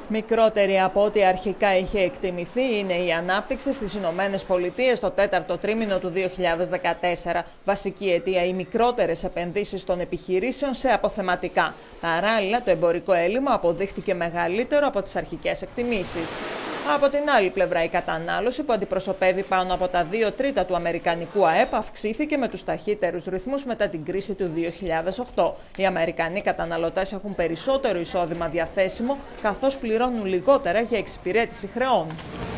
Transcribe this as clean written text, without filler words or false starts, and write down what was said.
Μικρότερη από ό,τι αρχικά είχε εκτιμηθεί είναι η ανάπτυξη στις Ηνωμένες Πολιτείες το τέταρτο τρίμηνο του 2014. Βασική αιτία οι μικρότερες επενδύσεις των επιχειρήσεων σε αποθεματικά. Παράλληλα, το εμπορικό έλλειμμα αποδείχτηκε μεγαλύτερο από τις αρχικές εκτιμήσεις. Από την άλλη πλευρά, η κατανάλωση που αντιπροσωπεύει πάνω από τα 2 τρίτα του αμερικανικού ΑΕΠ αυξήθηκε με τους ταχύτερους ρυθμούς μετά την κρίση του 2008. Οι Αμερικανοί καταναλωτές έχουν περισσότερο εισόδημα διαθέσιμο, καθώς πληρώνουν λιγότερα για εξυπηρέτηση χρεών.